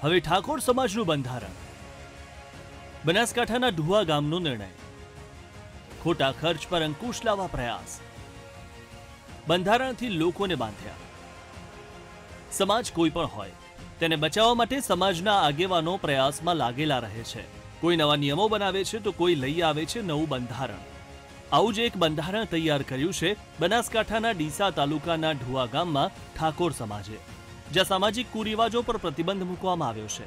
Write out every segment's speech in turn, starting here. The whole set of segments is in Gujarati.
હવે ઠાકોર સમાજનું બંધારણ. બનાસકાંઠાના ઢુવા ગામનો નિર્ણય. ખોટા ખર્ચ પર અંકુશ લાવવા પ્રયાસ. બંધારણથી લોકોને બાંધ્યા. સમાજ કોઈ પણ હોય તેને બચાવવા માટે સમાજના આગેવાનો પ્રયાસમાં લાગેલા રહે છે. કોઈ નવા નિયમો બનાવે છે તો કોઈ લઈ આવે છે નવું બંધારણ. આવું જ એક બંધારણ તૈયાર કર્યું છે બનાસકાંઠાના ડીસા તાલુકાના ઢુવા ગામમાં ઠાકોર સમાજે, જ્યાં સામાજિક કુરિવાજો પર પ્રતિબંધ મૂકવામાં આવ્યો છે.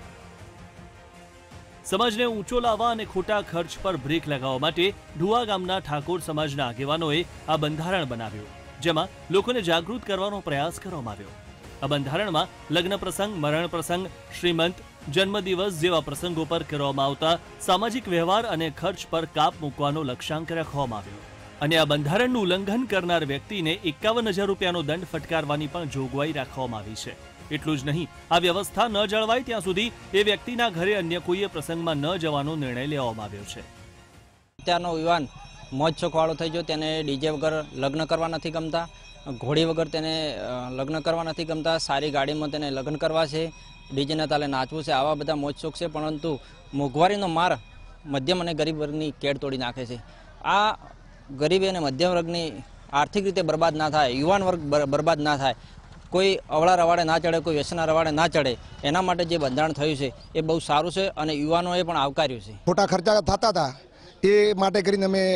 સમાજને ઊંચો લાવવા અને ખોટા ખર્ચ પર બ્રેક લગાવવા માટે ઢુવા ગામના ઠાકોર સમાજના આગેવાનોએ આ બંધારણ બનાવ્યું, જેમાં લોકોને જાગૃત કરવાનો પ્રયાસ કરવામાં આવ્યો. આ બંધારણમાં લગ્ન પ્રસંગ, મરણ પ્રસંગ, શ્રીમંત, જન્મદિવસ જેવા પ્રસંગો પર કરવામાં આવતા સામાજિક વ્યવહાર અને ખર્ચ પર કાપ મૂકવાનો લક્ષ્યાંક રાખવામાં આવ્યો. અને આ બંધારણનું ઉલ્લંઘન કરનાર વ્યક્તિને 51,000 રૂપિયાનો દંડ ફટકારવાની પણ જોગવાઈ રાખવામાં આવી છે. એટલું જ નહીં, આ વ્યવસ્થા ન જળવાય ત્યાં સુધી એ વ્યક્તિના ઘરે અન્ય કોઈએ પ્રસંગમાં ન જવાનો નિર્ણય લેવામાં આવ્યો છે. ત્યાંનો યુવાન મોજ શોખવાળો થઈ ગયો. તેને ડીજે વગર લગ્ન કરવા નથી ગમતા, ઘોડી વગર તેને લગ્ન કરવા નથી ગમતા, સારી ગાડીમાં તેને લગ્ન કરવા છે, ડીજેના તાલે નાચવું છે. આવા બધા મોજ શોખ છે, પરંતુ મોંઘવારીનો માર મધ્યમ અને ગરીબ વર્ગની કેડ તોડી નાખે છે. આ ગરીબી અને મધ્યમ વર્ગની આર્થિક રીતે બરબાદ ના થાય, યુવાન વર્ગ બરબાદ ના થાય, કોઈ અવળા રવાડે ના ચડે, કોઈ વ્યસનના રવાડે ના ચડે, એના માટે જે બંધારણ થયું છે એ બહુ સારું છે અને યુવાનોએ પણ આવકાર્યું છે. ખોટા ખર્ચા થતા હતા એ માટે કરીને અમે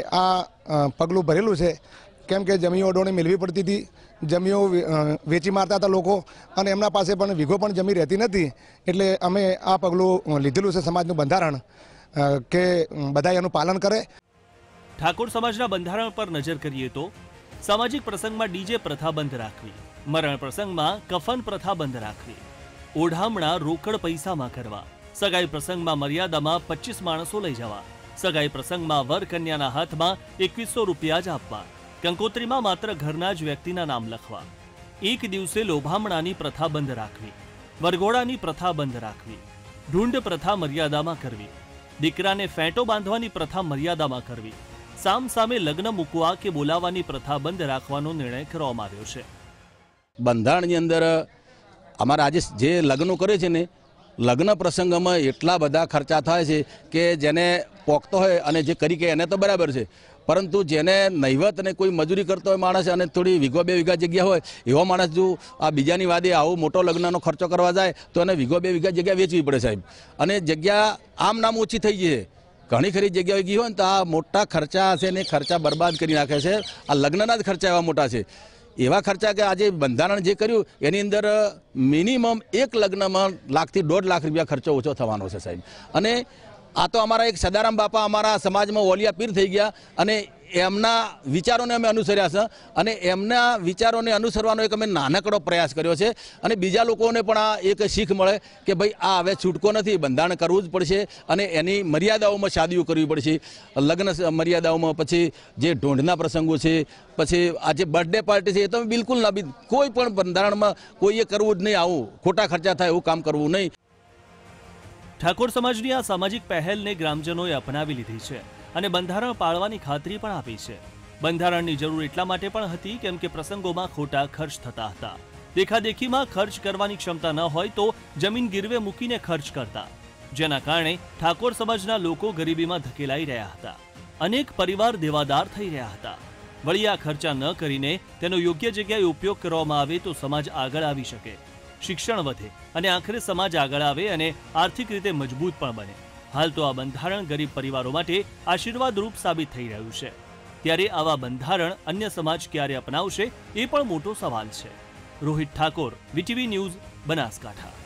આ પગલું ભરેલું છે. કેમ કે જમીઓ અડોણી મેળવી પડતી હતી, જમીઓ વેચી મારતા હતા લોકો, અને એમના પાસે પણ વીઘો પણ જમી રહેતી નથી. એટલે અમે આ પગલું લીધેલું છે સમાજનું બંધારણ, કે બધા એનું પાલન કરે. ઠાકોર સમાજના બંધારણ પર નજર કરીએ તો સામાજિક પ્રસંગમાં ડીજે પ્રથા બંધ રાખવી, મરણ પ્રસંગમાં કફન પ્રથા બંધ રાખવી, ઓઢામણા રોકડ પૈસામાં કરવા, સગાઈ પ્રસંગમાં મર્યાદામાં 25 માણસો લઈ જવા, સગાઈ પ્રસંગમાં વર કન્યાના હાથમાં 2100 રૂપિયા જ આપવા, કંકોત્રીમાં માત્ર ઘરના જ વ્યક્તિના નામ લખવા, એક દિવસે લોભામણાની પ્રથા બંધ રાખવી, વરઘોડાની પ્રથા બંધ રાખવી, ઢૂંઢ પ્રથા મર્યાદામાં કરવી, દીકરાને ફેંટો બાંધવાની પ્રથા મર્યાદામાં કરવી, સામ સામે લગ્ન મૂકવા કે બોલાવવાની પ્રથા બંધ રાખવાનો નિર્ણય કરવામાં આવ્યો છે. બંધારણની અંદર અમારા આજે જે લગ્નો કરે છે ને, લગ્ન પ્રસંગમાં એટલા બધા ખર્ચા થાય છે કે જેને પોખતો હોય અને જે કરી કે એને તો બરાબર છે, પરંતુ જેને નહીવત અને કોઈ મજૂરી કરતો હોય માણસ અને થોડી વીઘો 2 વીઘા જગ્યા હોય એવો માણસ જો આ બીજાની વાદે આવો મોટો લગ્નનો ખર્ચો કરવા જાય તો એને વીઘો 2 વીઘા જગ્યા વેચવી પડે સાહેબ. અને જગ્યા આમ નામ ઓછી થઈ ગઈ છે, ઘણી ખરી જગ્યાએ ગઈ હોય ને તો આ મોટા ખર્ચા હશે ને ખર્ચા બરબાદ કરી નાખે છે. આ લગ્નના જ ખર્ચા એવા મોટા છે, એવા ખર્ચા કે આજે બંધારણ જે કર્યું એની અંદર મિનિમમ એક લગ્નમાં 1 થી 1.5 લાખ રૂપિયા ખર્ચો ઓછો થવાનો છે સાહેબ. અને આ તો અમારા એક સદારામ બાપા અમારા સમાજમાં ઓલિયા પીર થઈ ગયા અને એમના વિચારોને અમે અનુસર્યા છે અને એમના વિચારોને અનુસરવાનો એક અમે નાનકડો પ્રયાસ કર્યો છે. અને બીજા લોકોને પણ આ એક શીખ મળે કે ભાઈ આ હવે છૂટકો નથી, બંધારણ કરવું જ પડશે અને એની મર્યાદાઓમાં શાદીઓ કરવી પડશે. લગ્ન મર્યાદાઓમાં પછી જે ઢોંઢના પ્રસંગો છે, પછી આ જે બર્થડે પાર્ટી છે એ તો બિલકુલ ના, કોઈ પણ બંધારણમાં કોઈએ કરવું જ નહીં, આવું ખોટા ખર્ચા થાય એવું કામ કરવું નહીં. ઠાકોર સમાજની આ સામાજિક પહેલને ગ્રામજનોએ અપનાવી લીધી છે અને બંધારણ પાળવાની ખાતરી પણ આપી છે. બંધારણની જરૂર એટલા માટે પણ હતી કેમ કે પ્રસંગોમાં ખોટા ખર્ચ થતા હતા. દેખાદેખીમાં ખર્ચ કરવાની ક્ષમતા ન હોય તો જમીન ગીરવે મૂકીને ખર્ચ કરતા, જેના કારણે ઠાકોર સમાજના લોકો ગરીબીમાં ધકેલાઈ રહ્યા હતા. અનેક પરિવાર દેવાદાર થઈ રહ્યા હતા. વળી આ ખર્ચા ન કરીને તેનો યોગ્ય જગ્યાએ ઉપયોગ કરવામાં આવે તો સમાજ આગળ આવી શકે, શિક્ષણ વધે અને આખરે સમાજ આગળ આવે અને આર્થિક રીતે મજબૂત પણ બને. હાલ તો આ બંધારણ ગરીબ પરિવારો માટે આશીર્વાદરૂપ સાબિત થઈ રહ્યું છે, ત્યારે આવા બંધારણ અન્ય સમાજ ક્યારે અપનાવશે એ પણ મોટો સવાલ છે. Rohit Thakor, VTV news, Banaskantha.